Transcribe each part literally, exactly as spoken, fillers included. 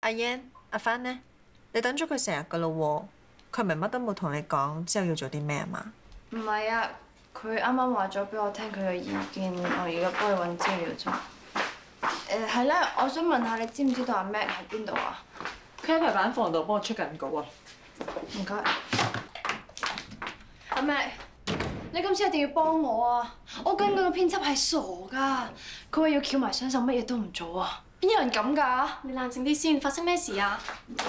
阿 Yan、阿芬呢？你等咗佢成日噶咯喎，佢咪乜都冇同你講，之後要做啲咩啊嘛？ 唔係啊，佢啱啱話咗俾我聽佢嘅意見，我而家幫佢揾資料啫。誒係咧，我想問下你知唔知道阿 Mac 喺邊度啊？ 佢喺排版房度幫我出緊稿啊。 唔該。阿 Mac，你今次一定要幫我啊！我跟嗰個編輯係傻㗎，佢話要翹埋雙手，乜嘢都唔做啊！邊有人咁㗎？ 你冷靜啲先，發生咩事啊？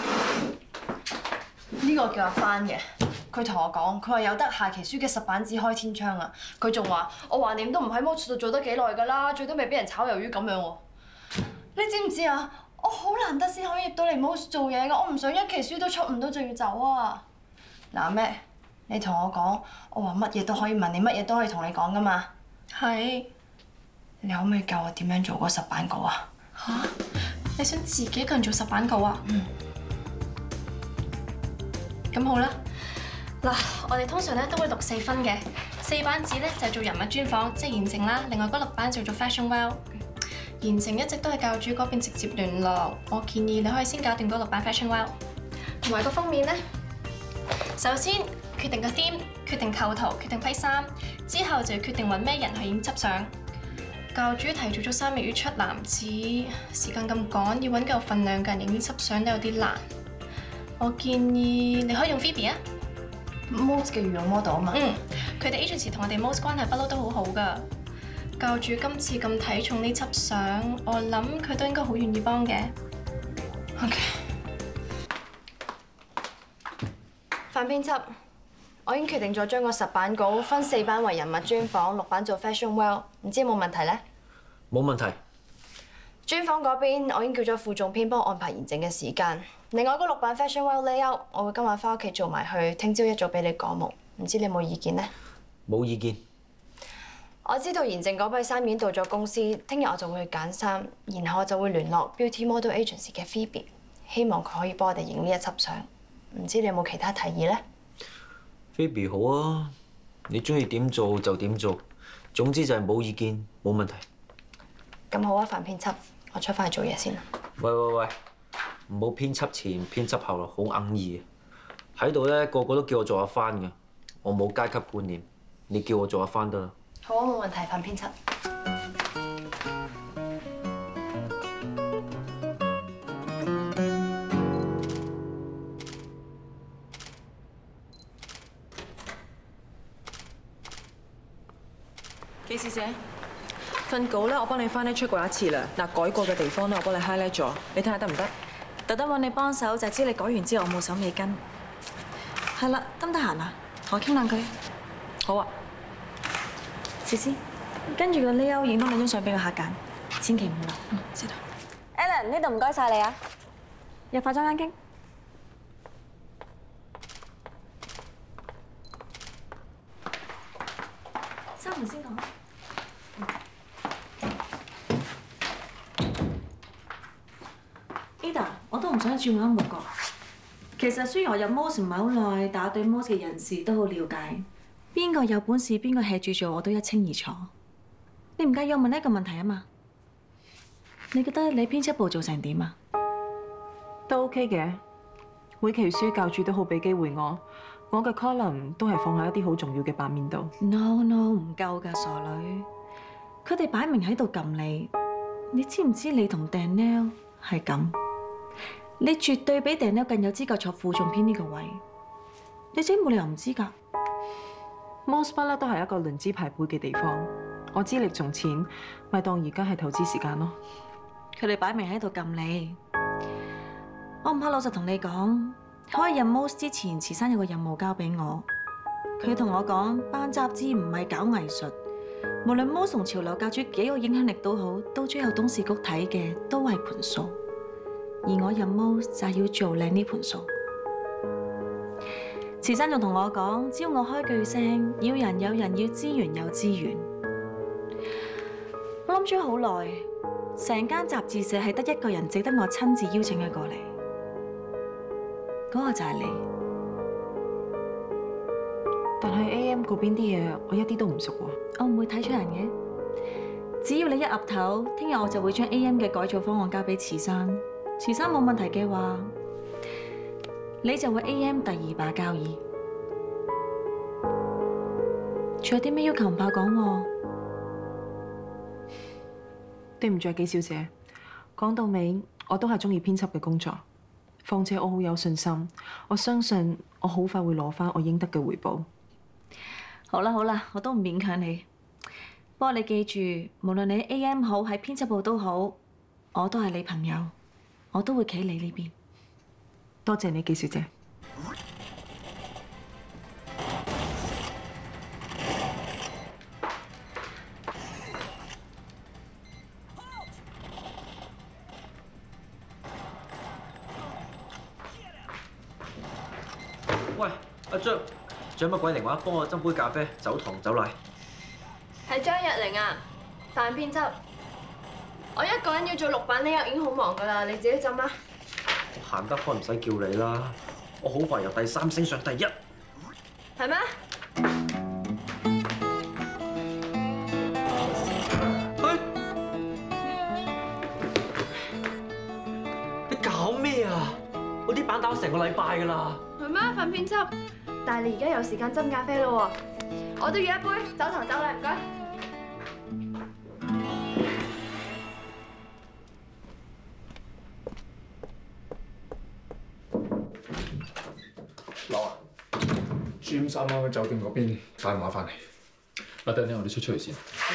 呢個叫阿帆嘅，佢同我講，佢話有得下期書嘅十版紙開天窗啊！佢仲話我橫掂都唔喺 Moss 度做得幾耐㗎啦，最多咪俾人炒魷魚咁樣喎。你知唔知啊？我好難得先可以入到嚟 Moss 做嘢㗎，我唔想一期書都出唔到就要走啊！嗱咩？你同我講，我話乜嘢都可以問你，乜嘢都可以同你講㗎嘛。 係。 你可唔可以教我點樣做嗰十版稿啊？ 吓？你想自己一個人做十版稿啊？ 嗯。 咁好啦。嗱，我哋通常咧都會讀四分嘅，四版紙咧就做人物專訪，即係言情啦。另外嗰六版就做 fashion well。言情一直都係教主嗰邊直接聯絡，我建議你可以先搞掂嗰六版 fashion well。同埋個封面咧，首先決定個 theme， 決定構圖，決定批衫，之後就要決定揾咩人去影輯相。教主提早咗三個月出男紙，時間咁趕，要揾夠份量嘅人影啲輯相都有啲難。我建議你可以用 Phoebe 啊 ，Moss 嘅御用 model 啊嘛。 嗯，佢哋 agency 同我哋 Moss 關係不嬲都好好噶。教主今次咁睇重呢輯相，我諗佢都應該好願意幫嘅。OK。 范編輯，我已經決定咗將個十版稿分四版為人物專訪，六版做 fashion well， 唔知有冇問題咧？ 冇問題。 專訪嗰邊我已經叫咗副總編幫我安排研整嘅時間。另外嗰六版 fashion well layout， 我會今晚翻屋企做埋去，聽朝一早俾你過目。唔知你有冇意見呢？ 冇意見。 我知道研整嗰批衫已經到咗公司，聽日我就會去揀衫，然後我就會聯絡 beauty model agency 嘅 Phoebe， 希望佢可以幫我哋影呢一輯相。唔知你有冇其他提議呢？ Phoebe 好啊，你中意點做就點做，總之就係冇意見，冇問題。 咁好啊，范編輯，我出翻去做嘢先啦。 喂喂喂，唔好編輯前編輯後啦，好哽耳。喺度咧，個個都叫我做阿帆嘅，我冇階級觀念，你叫我做阿帆得啦。 好啊，冇問題，范編輯。 紀小姐，份稿咧，我幫你翻咧出過一次啦。嗱，改過嘅地方咧，我幫你 highlight 咗，你睇下得唔得？ 特登揾你幫手，就係知你改完之後我冇手尾跟。係啦，得唔得閒啊？同我傾兩句。 好啊。 思思，跟住個 layout 影多兩張相俾個客揀，千祈唔好漏。 嗯，知道。 Alan， 呢度唔該晒你啊。入化妝間傾。收門先講。Ada， 我都唔想轉彎抹角。其實雖然我入 Moss 唔係好耐，但我對 Moss 嘅人事都好了解。邊個有本事，邊個 hea 住做，我都一清二楚。你唔介意我問一個問題啊嘛？你覺得你編輯部做成點啊？ 都 OK 嘅，每期書教主都好俾機會我，我嘅 column 都係放喺一啲好重要嘅版面度。 No no， 唔夠㗎，傻女。佢哋擺明喺度撳你，你知唔知你同 Danielle 係咁？你絕對比 Danielle 更有資格坐副總編呢個位。你自己冇理由唔知㗎。 Moss 不嬲都係一個論資排輩嘅地方，我資歷仲淺，咪當而家係投資時間咯。 佢哋擺明喺度撳你，我唔怕老實同你講，可以入 Moss 之前，慈山有個任務交俾我。佢同我講，辦雜誌唔係搞藝術，無論 Moss 同潮流教主幾有影響力都好，到最後董事局睇嘅都係盤數，而我入 Moss 就係要做靚呢盤數。慈山仲同我講，只要我開句聲，要人有人，要資源有資源。我諗咗好耐，成間雜誌社係得一個人值得我親自邀請佢過嚟，嗰個就係你。 但係 A M 嗰邊啲嘢，我一啲都唔熟喎。 我唔會睇出人嘅，只要你一岌頭，聽日我就會將 A M 嘅改造方案交俾慈山， 慈生冇問題嘅話，你就會 A M 第二把交椅。仲有啲咩要求唔怕講喎？ 對唔住啊，紀小姐，講到尾我都係中意編輯嘅工作。況且我好有信心，我相信我好快會攞翻我應得嘅回報。 好啦好啦，我都唔勉強你。不過你記住，無論你 A M 好喺編輯部都好，我都係你朋友，我都會企你呢邊。 多謝你，紀小姐。 喂，阿張，仲有乜鬼靈話？幫我斟杯咖啡，走糖走奶。 係張日玲啊，范編輯。我一個人要做六版呢，已經好忙噶啦，你自己斟啦。 行得開唔使叫你啦，我好快由第三升上第一。 係咩？ 去！你搞咩啊？我啲版打咗成個禮拜噶啦。 係咩，范編輯？但係你而家有時間斟咖啡咯喎，我都要一杯，走糖走奶，唔該。 劉啊 ，James 啱啱喺酒店嗰邊打電話翻嚟。嗱，等陣我哋出出嚟先。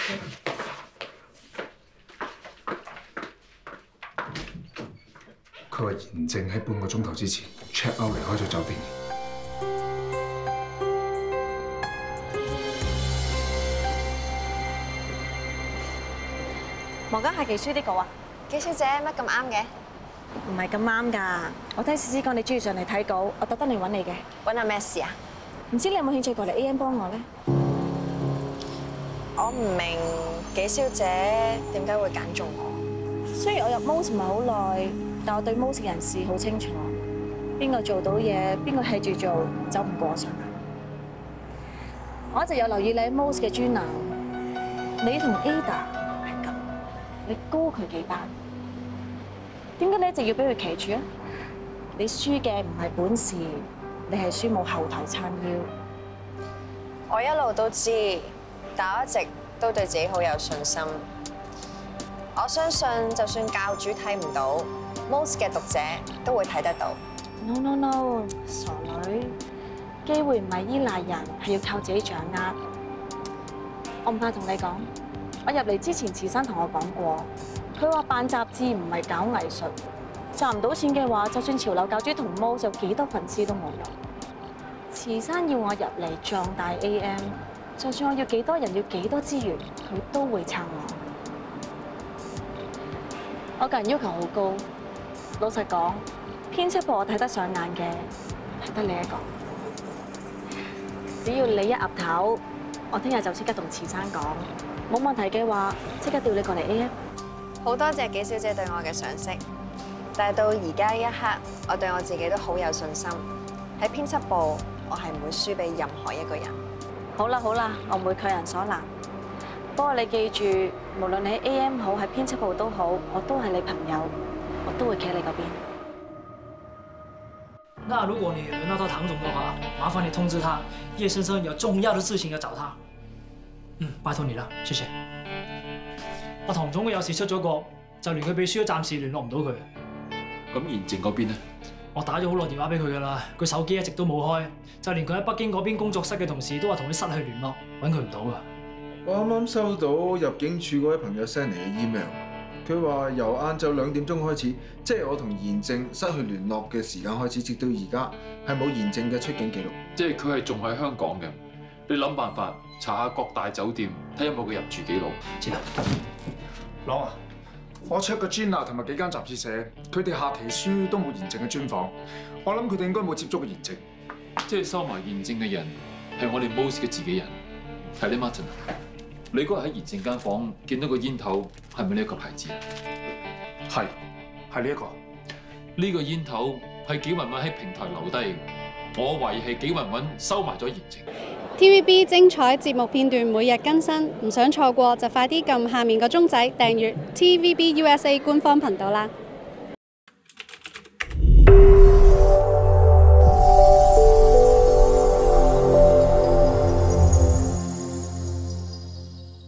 佢話嚴正喺半個鐘頭之前 check out 離開咗酒店。 莫家係寄書啲稿啊？ 紀小姐乜咁啱嘅？ 唔係咁啱㗎，我聽思思講你中意上嚟睇稿，我特登嚟揾你嘅。 揾下咩事啊？ 唔知你有冇興趣過嚟 A M 幫我咧？ 我唔明紀小姐點解會揀中我。 雖然我入 Mose 唔係好耐，但我對 Mose 嘅人事好清楚，邊個做到嘢，邊個 hea 住做，走唔過我上眼。我一直有留意你喺 Mose 嘅專欄，你同 Ada 係咁，你高佢幾班。點解你一直要俾佢騎住啊？你輸嘅唔係本事，你係輸冇後台撐腰。 我一路都知，但我一直都對自己好有信心。我相信就算教主睇唔到 ，Mose 嘅讀者都會睇得到。 No no no， 傻女，機會唔係依賴人，係要靠自己掌握。我唔怕同你講，我入嚟之前，慈生同我講過。佢話辦雜誌唔係搞藝術，賺唔到錢嘅話，就算潮流教主同 Mose 有幾多粉絲都冇用。慈生要我入嚟壯大 A M， 就算我要幾多人，要幾多資源，佢都會撐我。我個人要求好高，老實講，編輯部我睇得上眼嘅係得你一個。只要你一岌頭，我聽日就即刻同慈生講，冇問題嘅話，即刻調你過嚟 A M。 好多謝紀小姐對我嘅賞識，但係到而家呢一刻，我對我自己都好有信心。喺編輯部，我係唔會輸俾任何一個人。 好啦好啦，我唔會強人所難。不過你記住，無論你喺 A M 好，喺編輯部都好，我都係你朋友，我都會企你嗰邊。 那如果你輪到到唐總嘅話，麻煩你通知他，葉先生有重要的事情要找他。嗯，拜託你啦，謝謝。阿唐總佢有事出咗國，就連佢秘書都暫時聯絡唔到佢。 咁嚴正嗰邊咧？ 我打咗好耐電話俾佢噶啦，佢手機一直都冇開，就連佢喺北京嗰邊工作室嘅同事都話同佢失去聯絡，揾佢唔到啊。 我啱啱收到入境處嗰位朋友 send 嚟嘅 email， 佢話由晏晝兩點鐘開始，即係我同嚴正失去聯絡嘅時間開始，直到而家係冇嚴正嘅出境記錄。 即係佢係仲喺香港嘅，你諗辦法查下各大酒店，睇有冇佢入住記錄。 知啦。 朗啊，我 check 個專欄同埋幾間雜誌社，佢哋下期書都冇嚴正嘅專訪，我諗佢哋應該冇接觸過嚴正。即係收埋嚴正嘅人係我哋 Mose 嘅自己人。係你 Martin， 你嗰日喺嚴正間房見到個煙頭係咪呢一個牌子啊？係，係呢一個。呢個煙頭係紀雲雲喺平台留低，我懷疑係紀雲雲收埋咗嚴正。 T V B 精彩節目片段每日更新，唔想錯過就快啲撳下面個鐘仔訂閱 T V B U S A 官方頻道啦！